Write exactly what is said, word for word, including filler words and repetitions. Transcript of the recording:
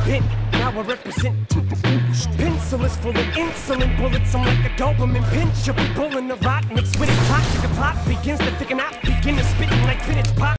been. Now I represent. Pencil is full of insulin bullets. I'm like a Doberman pinch. You'll be pulling the rock mixed with a toxic. The plot begins to thicken out. Begin to spitting like vintage pop.